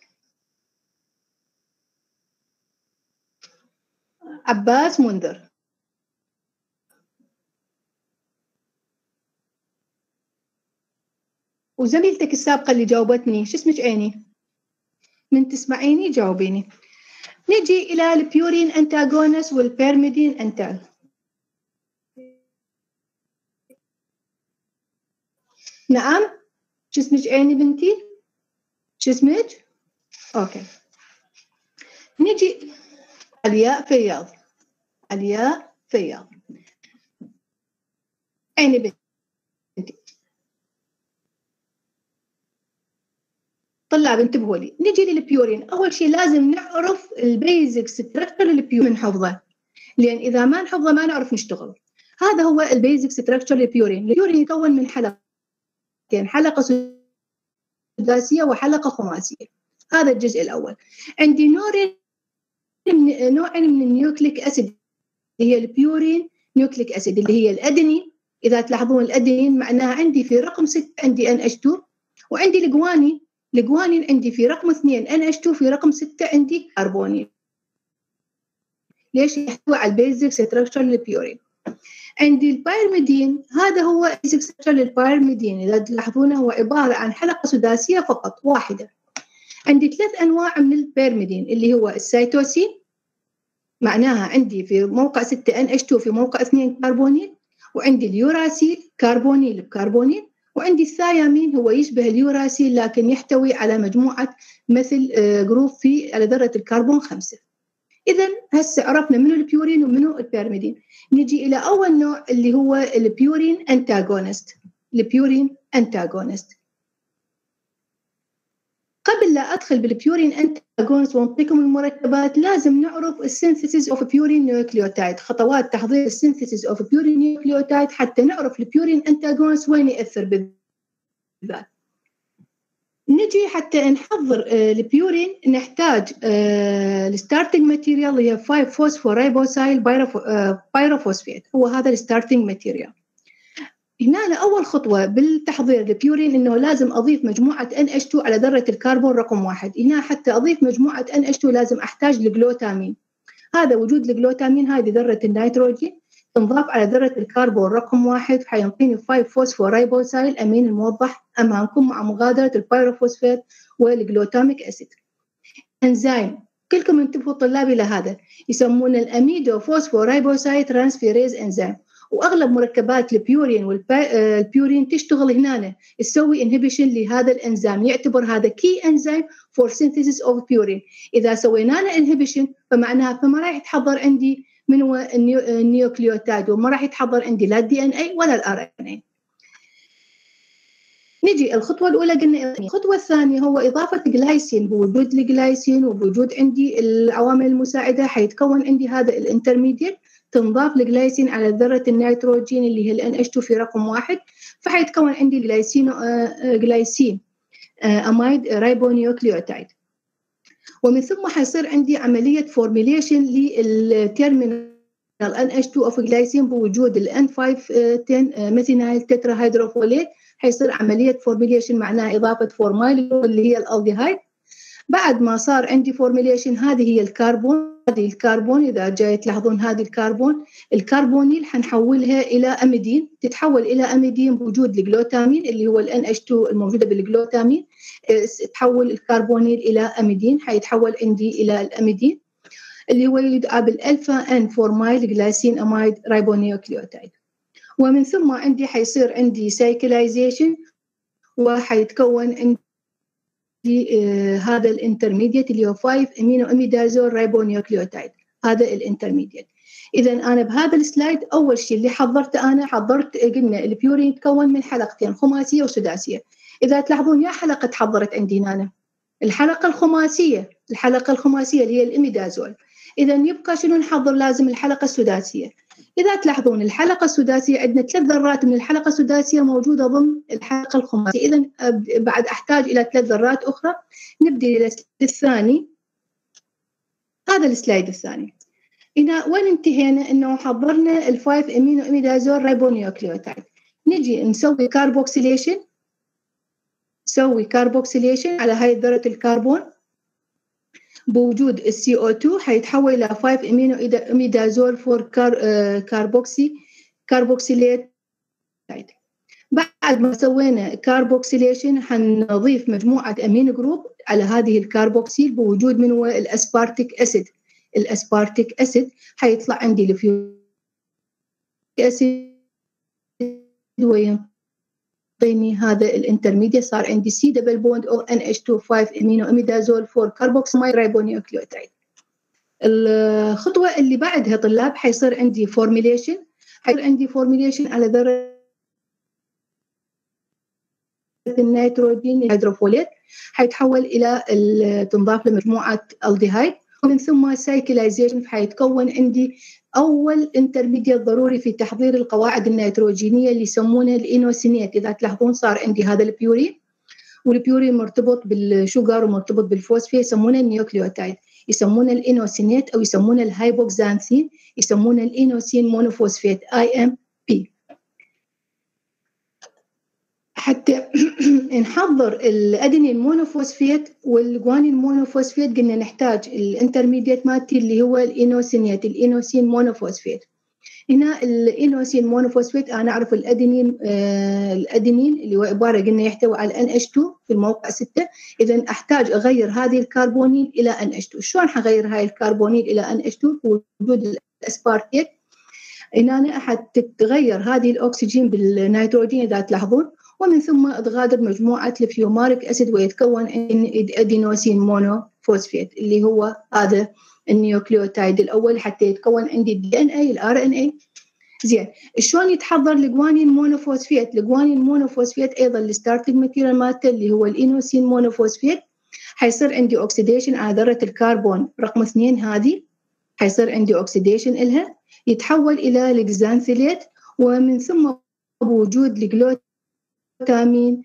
عباس منذر. وزميلتك السابقة اللي جاوبتني شو اسمك عيني؟ من تسمعيني جاوبيني. نجي إلى البيورين أنتاغونس والبيرميدين أنتاغ. نعم، شو اسمك عيني بنتي؟ شو اسمك؟ أوكي. نجي علياء فياض. علياء فياض. عيني بنتي. طلاب انتبهوا لي، نجي للبيورين. أول شيء لازم نعرف البيزك ستراكشر للبيورين، نحفظه، لأن إذا ما نحفظه ما نعرف نشتغل. هذا هو البيزك ستراكشر للبيورين. البيورين يكون من حلقتين، حلقة سداسية وحلقة خماسية. هذا الجزء الأول. عندي نورين نوعين من النيوكليك أسيد، هي البيورين نيوكليك أسيد اللي هي الأدينين. إذا تلاحظون الأدينين معناها عندي في رقم 6 عندي NH2، وعندي الجوانين عندي في رقم 2 NH2، في رقم 6 عندي كربونين. ليش؟ يحتوي على البيزك ستراكشر للبيورين. عندي البيرميدين، هذا هو البيزك ستراكشر للبيرميدين. إذا تلاحظونه هو عبارة عن حلقة سداسية فقط واحدة. عندي 3 أنواع من البيرميدين اللي هو السيتوسين، معناها عندي في موقع 6 NH2 في موقع 2 كربونيل، وعندي اليوراسيل كربونيل بكربونيل، وعندي الثيامين هو يشبه اليوراسيل لكن يحتوي على مجموعة مثل جروب على ذرة الكربون 5. إذا هسه عرفنا منو البيورين ومنو البيرميدين. نجي إلى أول نوع اللي هو البيورين أنتاغونست. البيورين أنتاغونست، قبل لا أدخل بالبيورين أنتاغونست وأنطيكم المركبات لازم نعرف السينثيسيس أوف بيورين نيوكليوتايد، خطوات تحضير السينثيسيس أوف بيورين نيوكليوتايد حتى نعرف البيورين أنتاغونست وين يأثر بالذات. نجي حتى نحضر البيورين نحتاج الستارتنج ماتيريال اللي هي 5 فوسفوريبوسايل بايروفوسفيت، هو هذا الستارتنج ماتيريال. هنا أول خطوة بالتحضير البيورين إنه لازم أضيف مجموعة NH2 على ذرة الكربون رقم 1. هنا حتى أضيف مجموعة NH2 لازم أحتاج الجلوتامين. هذا وجود الجلوتامين، هذه ذرة النيتروجين تنضاف على ذرة الكربون رقم 1 حينطيني 5 فوسفوريبوسايل أمين الموضح أمامكم مع مغادرة البيروفوسفات والجلوتاميك أسيد. أنزيم كلكم انتبهوا طلاب إلى هذا، يسمونه الأميدو فوسفوريبوسايد ترانسفيريز أنزيم. واغلب مركبات البيورين والبيورين تشتغل هنا تسوي انهبيشن لهذا الانزيم، يعتبر هذا كي انزيم فور سينثيسيس اوف بيورين. اذا سوينا له انهبيشن فما راح يتحضر عندي من هو النيوكليوتايد، وما راح يتحضر عندي لا الدي ان اي ولا الار ان اي. نجي الخطوه الاولى قلنا. الخطوه الثانيه هو اضافه جلايسين. بوجود الجلايسين وبوجود عندي العوامل المساعده حيتكون عندي هذا الانترميديت، تنضاف الجلايسين على ذرة النيتروجين اللي هي ال NH2 في رقم 1، فحيتكون عندي جلايسين أمايد رايبونيوكليوتايد. ومن ثم حيصير عندي عملية فورميليشن للتيرمينال NH2 أوف جلايسين بوجود ال N5-10 ميثينايل تتراهيدروفوليت. حيصير عملية فورميليشن معناها إضافة فورمايل اللي هي الألديهايد. بعد ما صار عندي فورميليشن هذه هي الكربون. هذه الكربون إذا جاي تلاحظون هذه الكربونيل حنحولها إلى أميدين، تتحول إلى أميدين بوجود الجلوتامين اللي هو ال NH2 الموجودة بالجلوتامين، تحول الكربونيل إلى أميدين، حيتحول عندي إلى الأميدين اللي هو يدعى بالألفا أن فورمايل جلايسين أمايد رايبونيوكليوتايد. ومن ثم عندي حيصير عندي سايكلايزيشن وحيتكون عندي هذا الانترميديت اللي هو 5 امينو اميدازول رايبونيوكليوتايد، هذا الانترميديت. اذا انا بهذا السلايد اول شيء اللي حضرت قلنا البيورين يتكون من حلقتين خماسيه وسداسيه. اذا تلاحظون يا حلقه تحضرت عندي هنا الحلقه الخماسيه اللي هي الاميدازول. اذا يبقى شنو نحضر؟ لازم الحلقه السداسيه. إذا تلاحظون الحلقة السداسية عندنا 3 ذرات من الحلقة السداسية موجودة ضمن الحلقة الخماسية. إذا بعد أحتاج إلى 3 ذرات أخرى. نبدأ إلى السلايد الثاني. هذا السلايد الثاني. هنا وين انتهينا؟ إنه حضرنا ال5 أمينو إميدازول رايبونيوكليوتايد. نجي نسوي كاربوكسيليشن. على هاي ذرة الكربون بوجود ال CO2 حيتحول إلى 5 أمينو إميدازول فور كاربوكسيليت. بعد ما سوينا كاربوكسيليشن حنضيف مجموعة أمين جروب على هذه الكاربوكسيل بوجود من هو الأسبارتيك أسيد. حيطلع عندي الفيوريك أسيد وينطيني هذا الانترميديت. صار عندي C double bond O NH2 5 أمينو إميدازول فور كاربوكسيمايد رايبونيوكليوتايد. الخطوة اللي بعدها طلاب حيصير عندي فورميليشن. على ذرة النيتروجين الهيدروفوليت، حيتحول إلى تنضاف لمجموعة الديهايد. ومن ثم سايكلايزيشن حيتكون عندي أول انترميديت ضروري في تحضير القواعد النيتروجينية اللي يسمونه الإينوسينيت. إذا تلاحظون صار عندي هذا البيورين، والبيورين مرتبط بالشوغر ومرتبط بالفوسفيت يسمونه النيوكليوتايد. يسمونه الإينوسينات أو يسمونه الهايبوكسانثين، يسمونه الإينوسين مونوفوسفات IMP. حتى نحضر الأدينين مونوفوسفات والجوانين مونوفوسفات قلنا نحتاج الانترميديت مالتي اللي هو الإينوسينات، الإينوسين مونوفوسفات. هنا الإينوسين مونوفوسفات أنا أعرف الأدينين، الأدينين اللي هو عبارة قلنا يحتوي على NH2 في الموقع 6. إذا أحتاج أغير هذه الكربونيل إلى NH2. شلون حغير هاي الكربونيل إلى NH2 بوجود الأسبارتيت؟ هنا حتتغير هذه الأكسجين بالنيتروجين إذا تلاحظون، ومن ثم تغادر مجموعة الفيوماريك أسيد ويتكون أدينوسين مونوفوسفات اللي هو هذا النيوكليوتايد الأول حتى يتكون عندي DNA الRNA. زين، شلون يتحضر الجوانين مونوفوسفات؟ الجوانين مونوفوسفات أيضا الستارتنج ماتيريال مالته اللي هو الإينوسين مونوفوسفات، حيصير عندي أكسيديشن على ذرة الكربون رقم 2 هذه، حيصير عندي أكسيديشن إلها يتحول إلى الجزانثيلات، ومن ثم بوجود الجلوتامين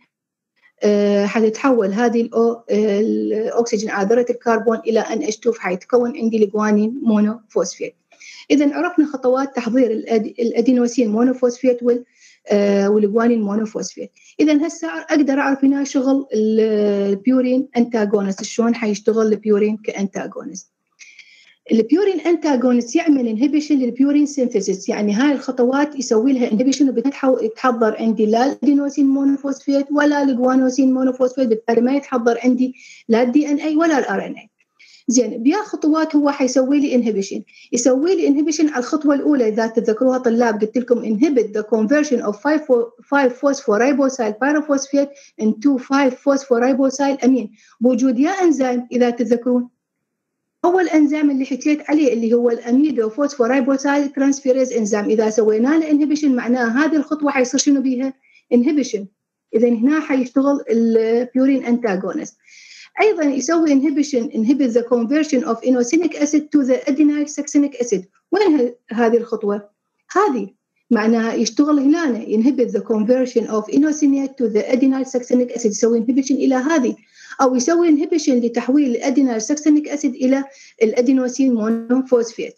حتتحول هذه الأكسجين على ذرة الكربون إلى NH2 فحيتكون عندي الجوانين مونوفوسفات. إذا عرفنا خطوات تحضير الأدينوسين مونوفوسفات والجوانين مونوفوسفات. إذا هسه أقدر أعرف هنا شغل البيورين أنتاغونست، شلون حيشتغل البيورين كأنتاغونست. البيورين أنتاغونست يعمل انهبيشن للبيورين سينثيسيس، يعني هاي الخطوات يسوي لها انهبيشن وبتحضر عندي لا الأدينوسين مونوفوسفات ولا الجوانوسين مونوفوسفات، بالتالي ما يتحضر عندي لا DNA ولا الRNA. زين، بيا خطوات هو حيسوي لي انهبيشن. يسوي لي انهبيشن على الخطوه الاولى اذا تتذكروها طلاب، قلت لكم inhibit the conversion of 5-phosphoribosylpyrophosphate into 5-phosphoribosyle امين بوجود يا انزيم اذا تتذكرون. اول انزيم اللي حكيت عليه اللي هو الاميدو فوسفورايبوسايل ترانسفيريز انزيم، اذا سوينا له انهبيشن معناها هذه الخطوه حيصير شنو بيها؟ انهبيشن. اذا هنا حيشتغل البيورين انتاغونست. أيضاً يسوي inhibit the conversion of inosinic acid to the adenyl succinic acid. وين هذه الخطوة؟ هذه معناها يشتغل هنا inhibit the conversion of inosinic to the adenyl succinic acid، يسوي inhibition إلى هذه، أو يسوي inhibition لتحويل الأدينال succinic acid إلى الأدينوسين مونوفوسفات.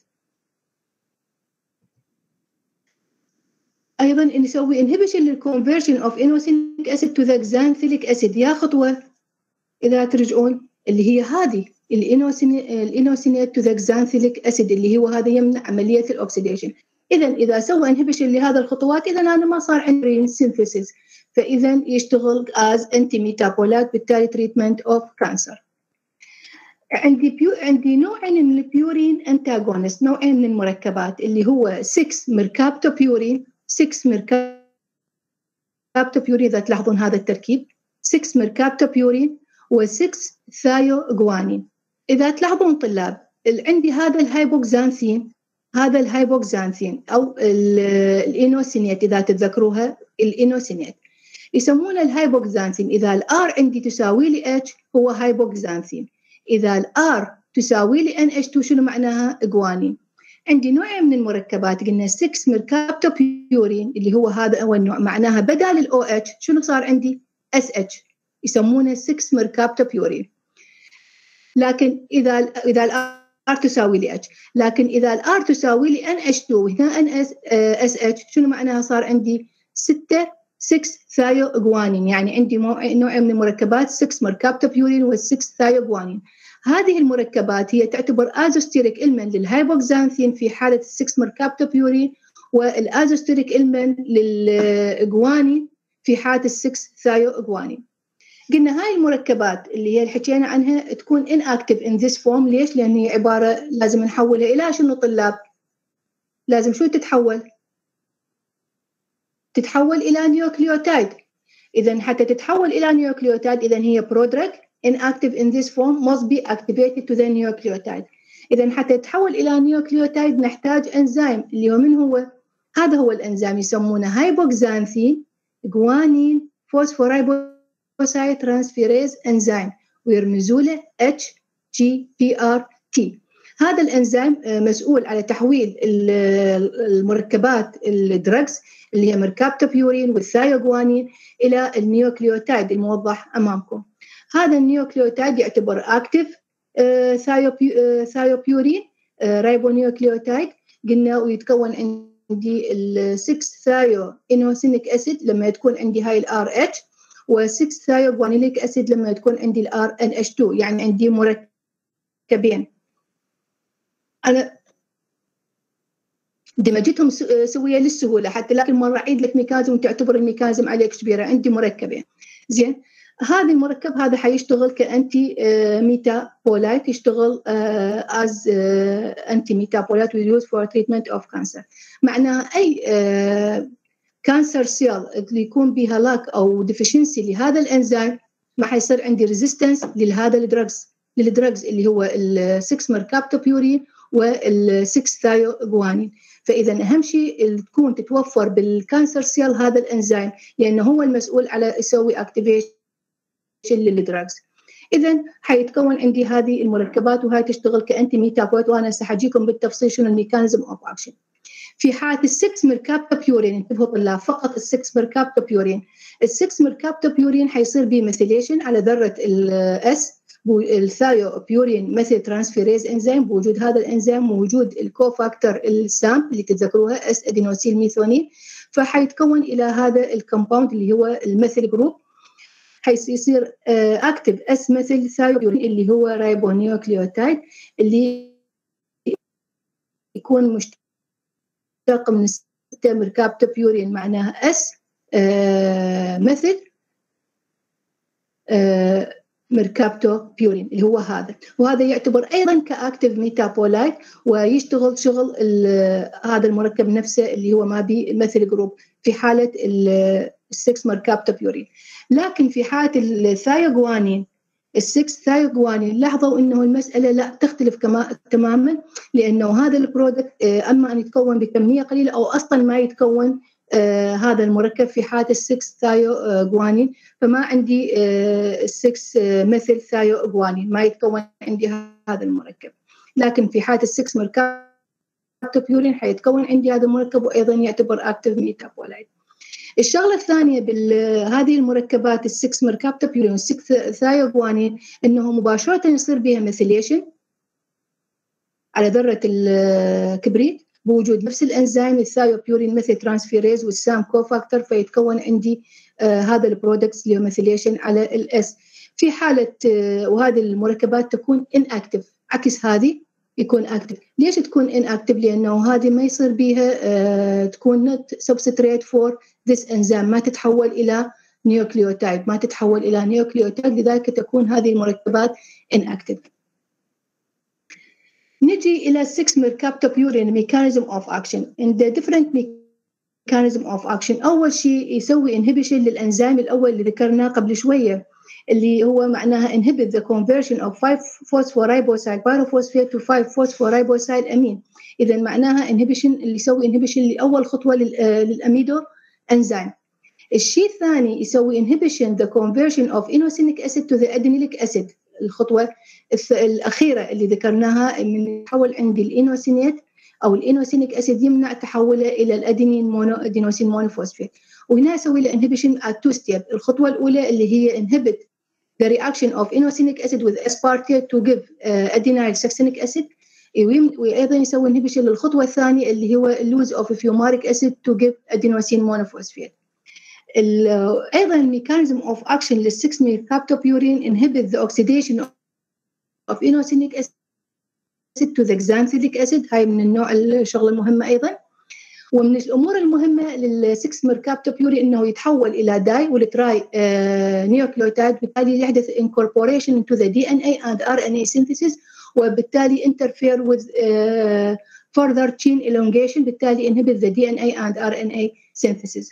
أيضاً يسوي inhibition للconversion of inosinic acid to the xanthilic acid. يا خطوة إذا ترجعون اللي هي هذه الإينوسينات تو ذا xanthilic أسيد اللي هو هذا يمنع عملية الأكسيديشن. إذا سوى انهبيشن لهذا الخطوات إذا أنا ما صار عندي سينثيسيس، فإذا يشتغل as anti metabolite بالتالي treatment of cancer. عندي نوعين من البيورين أنتاغونست، نوعين من المركبات اللي هو 6 ميركابتوبيورين. 6 ميركابتوبيورين إذا تلاحظون هذا التركيب 6 ميركابتوبيورين و6 ثايوغوانين. إذا تلاحظون طلاب عندي هذا الهايبوكسانثين، هذا الهايبوكسانثين أو الإينوسينات إذا تتذكروها الإينوسينات يسمونه الهايبوكسانثين. إذا الآر عندي تساوي لي H هو هايبوكسانثين، إذا الآر تساوي لي NH2 شنو معناها؟ جوانين. عندي نوعين من المركبات قلنا 6 ميركابتوبيورين اللي هو هذا أول نوع معناها بدال الOH شنو صار عندي؟ SH يسمونه 6 ميركابتوبيورين. لكن إذا الآر تساوي لي H، لكن إذا الآر تساوي لي NH2 وهنا NSH شنو معناها؟ صار عندي 6 ثايوغوانين، يعني عندي نوع من المركبات 6 ميركابتوبيورين و6 ثايوغوانين. هذه المركبات هي تعتبر أزوستيريك إلمنت للهايبوكسانثين في حالة 6 ميركابتوبيورين، والأزوستيريك إلمنت للجوانين في حالة 6 ثايوغوانين. قلنا هاي المركبات اللي هي اللي حكينا عنها تكون inactive in this form. ليش؟ لأن هي عبارة لازم نحولها إلى شنو طلاب؟ لازم شو تتحول؟ تتحول إلى نيوكليوتايد. إذا حتى تتحول إلى نيوكليوتايد إذا هي برودرج inactive in this form must be activated to the nucleotide. إذا حتى تتحول إلى نيوكليوتايد نحتاج إنزيم اللي هو من هو؟ هذا هو الإنزيم يسمونه هايبوكسانثين جوانين فوسفورايبوسايل ترانسفيريز إنزيم ويرمزوا له HGPRT. هذا الإنزيم مسؤول على تحويل المركبات الدرجز اللي هي ميركابتوبيورين والثايوغوانين إلى النيوكليوتايد الموضح أمامكم. هذا النيوكليوتايد يعتبر أكتف ثايوبيورين رايبونيوكليوتايد قلنا، ويتكون عندي ال 6 ثايو انوسينيك اسيد لما تكون عندي هاي الار اتش، و6 ثايو جوانيليك اسيد لما تكون عندي الار ان اتش 2، يعني عندي مركبين. انا دمجتهم سويه للسهوله حتى، لكن مره اعيد لك ميكانيزم وتعتبر الميكانيزم عليك كبيره. عندي مركبين زين، هذا المركب هذا حيشتغل كأنتي ميتابولايت، يشتغل as anti metabolite we use for treatment of cancer. معناها أي كانسر سيل اللي يكون بها لاك أو deficiency لهذا الإنزيم ما حيصير عندي ريزيستنس لهذا للدرجز اللي هو ال 6 مركبتوبيورين وال 6 ثايوغوانين. فإذا أهم شيء تكون تتوفر بالكانسر سيل هذا الإنزيم، لأنه هو المسؤول على يسوي activation للدراجز. إذا حيتكون عندي هذه المركبات وهي تشتغل كأنتي ميتابولايت، وأنا سأحكيكم بالتفصيل شنو الميكانيزم أوف أكشن. في حالة ال6 مركبتوبيورين، انتبهوا طلاب، فقط ال6 مركبتوبيورين، ال6 مركبتوبيورين حيصير به ميثيليشن على ذرة الاس الثايوبيورين مثل ترانسفيريز انزيم. بوجود هذا الانزيم ووجود الكوفاكتور السام اللي تتذكروها اس ادينوسيل ميثيونين، فحيتكون الى هذا الكومباوند اللي هو الميثيل جروب، حيث يصير اكتف اس مثل ثايوبيورين اللي هو رايبونيوكليوتايد اللي يكون مشتق من 6 مركبتوبيورين، معناها اس مثل مركبتوبيورين اللي هو هذا، وهذا يعتبر ايضا كاكتف ميتابولايت ويشتغل شغل هذا المركب نفسه اللي هو ما بي الميثيل جروب في حاله ال6 مركبتوبيورين. لكن في حاله الثايوغوانين ال6 ثايوغوانين لاحظوا انه المساله لا تختلف تماما، لانه هذا البرودكت اما ان يتكون بكميه قليله او اصلا ما يتكون هذا المركب في حالة ال6 ثايوغوانين، فما عندي 6 مثل ثايوغوانين، ما يتكون عندي هذا المركب. لكن في حالة ال6 مركبتوبيورين حيتكون عندي هذا المركب وأيضا يعتبر أكتف ميتابولايت. الشغلة الثانية بهذه المركبات ال6 مركبتوبيورين وال6 ثايوغوانين إنه مباشرة يصير بها ميثيليشن على ذرة الكبريت بوجود نفس الانزيم الثايوبيورين مثل ترانسفيريز والسام كوفاكتور، فيتكون عندي هذا البرودكتس اللي هو ميثيليشن على الاس. في حاله وهذه المركبات تكون اناكتف، عكس هذه يكون اكتف. ليش تكون اناكتف؟ لانه هذه ما يصير بها تكون نوت سبستريت فور ذس انزيم، ما تتحول الى نيوكليوتايد، لذلك تكون هذه المركبات اناكتف. نجي إلى 6 مركبتوبيورين mechanism of action. In the different mechanism of action، أول شيء يسوي inhibition للأنزيم الأول اللي ذكرناه قبل شوية، اللي هو معناها inhibit the conversion of 5-phosphoriboside pyrophosphate to 5-phosphoriboside amine. إذا معناها inhibition اللي يسوي inhibition لأول خطوة للأميدو أنزيم. الشيء الثاني يسوي inhibition the conversion of inosinic acid to the adenylate acid. الخطوة الأخيرة اللي ذكرناها من يتحول عندي الإينوسينيت أو الإينوسينيك أسيد يمنع تحوله إلى الأدينين أدينوسين مونوفوسفيت، وهنا أسوي له inhibition at 2 steps. الخطوة الأولى اللي هي inhibit the reaction of inosinic acid with aspartate to give adenyl succinic acid، وأيضا يسوي inhibition للخطوة الثانية اللي هو lose of fumaric acid to give adenosine monophosphate. أيضا الميكانيزم of action لل6 مركبتوبيورين inhibit the oxidation of inosinic acid to the xanthinic acid. هاي من النوع الشغلة المهمة أيضا. ومن الأمور المهمة لل6 مركبتوبيورين إنه يتحول إلى داي والتراي نيوكليوتايد، بالتالي يحدث incorporation into the DNA and RNA synthesis، وبالتالي interfere with further chain elongation، بالتالي inhibit the DNA and RNA synthesis.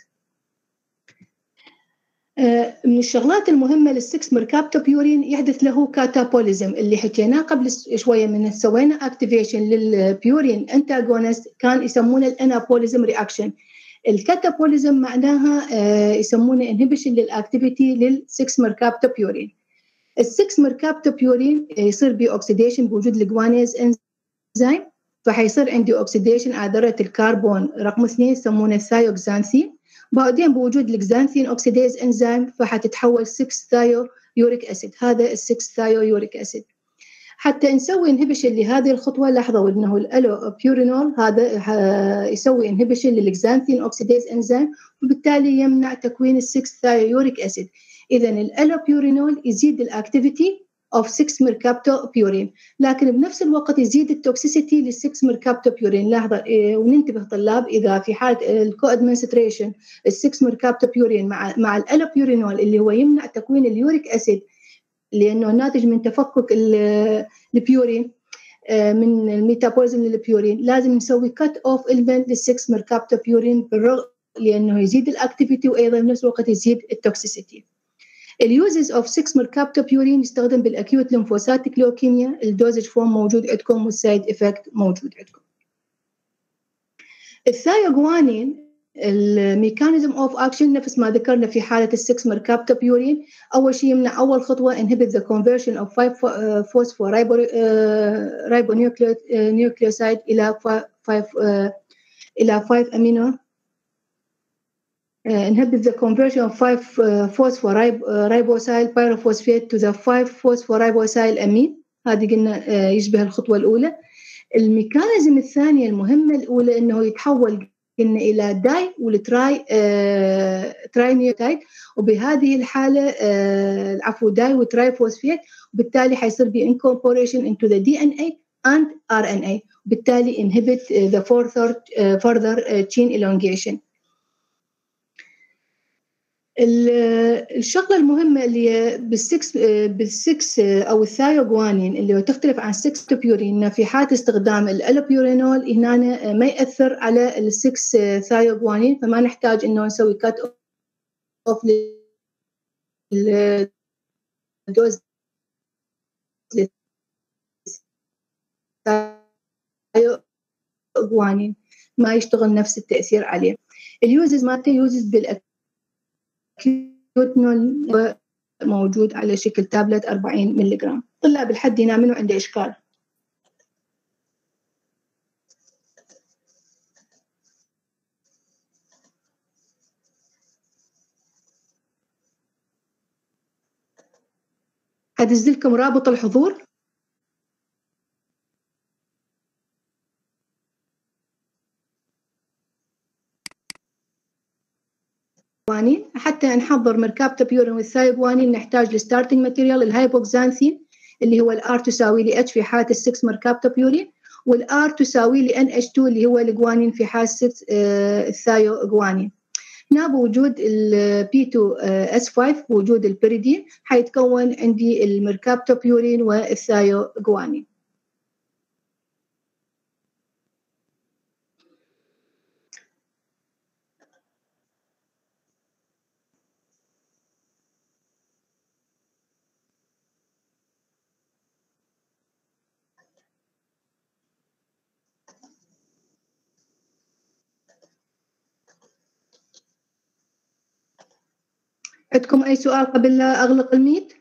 من الشغلات المهمة لل6 مركبتوبيورين يحدث له كاتابوليزم اللي حكيناه قبل شوية، من سوينا اكتيفيشن للبيورين انتاغونست كان يسمونه الانابوليزم رياكشن. الكاتابوليزم معناها يسمونه انهبيشن للاكتيفيتي لل6 مركبتوبيورين. ال6 مركبتوبيورين يصير بي اوكسيديشن بوجود الجوانيز انزيم، فحيصير عندي اوكسيديشن على ذرة الكربون رقم 2 يسمونه الثايوكسانثين، بعدين بوجود الكزانثين اوكسيديز انزيم فحتتحول 6 ثايو يوريك اسيد. هذا ال 6 ثايو يوريك اسيد. حتى نسوي انهبيشن لهذه الخطوه لاحظوا انه الالوبيورينول هذا يسوي انهبيشن للكزانثين اوكسيديز انزيم، وبالتالي يمنع تكوين ال6 ثايوريك اسيد. اذا الالوبيورينول يزيد الاكتيفيتي of 6 ميركابتوبيورين، لكن بنفس الوقت يزيد التوكسيسيتي لل 6 ميركابتوبيورين. لاحظوا وننتبه طلاب، اذا في حاله الكو ادمنستريشن ال 6 ميركابتوبيورين مع الالوبيورينول اللي هو يمنع تكوين اليوريك اسيد لانه ناتج من تفكك البيورين من الميتابوليزم للبيورين، لازم نسوي كات اوف البن لل 6 ميركابتوبيورين بالرغم لانه يزيد الاكتيفيتي وايضا بنفس الوقت يزيد التوكسيسيتي. اليوزز اوف 6 ميركابتوبيورين يستخدم بالاكيوت ليمفوساتيك لوكيميا، الدوزج فورم موجود عندكم والسايد افكت موجود عندكم. الثايوغوانين الميكانيزم اوف اكشن نفس ما ذكرنا في حاله ال6 ميركابتوبيورين، اول شيء يمنع اول خطوه inhibit the conversion of 5 phosphoriboneucleoside الى 5 amino inhibit the conversion of 5 phosphoribosyl pyrophosphate to the 5 phosphoribosyl amine. هذه قلنا يشبه الخطوه الاولى. الميكانيزم الثانيه المهمه الاولى انه يتحول قلنا الى داي والتراي تراي نيوكليوتايد، وبهذه الحاله العفو داي وتراي فوسفيت، وبالتالي حيصير ب incorporation into the DNA and RNA، وبالتالي inhibit the further chain elongation. الشغله المهمه اللي بالسكس او الثايوغوانين اللي تختلف عن 6 بيورين، في حاله استخدام الالوبيورينول هنا ما ياثر على السكس ثايوغوانين، فما نحتاج انه نسوي كات اوف للدوز ثايوغوانين، ما يشتغل نفس التاثير عليه. اليوزز مالته يوزز بالاكيوتنول موجود على شكل تابلت 40 ملغ. طلاب الحد هنا منو عنده اشكال؟ هدز لكم رابط الحضور. حتى نحضر ميركابتوبيورين والثايوغوانين نحتاج الستارتنج ماتيريال الهايبوكسانثين اللي هو الار تساوي ل اتش في حاله ال6 ميركابتوبيورين، والار تساوي ل NH2 اللي هو الجوانين في حاله الثايوغوانين. هنا بوجود ال P2S5 بوجود البيريدين حيتكون عندي الميركابتوبيورين والثايوغوانين. عندكم أي سؤال قبل لا أغلق الميت؟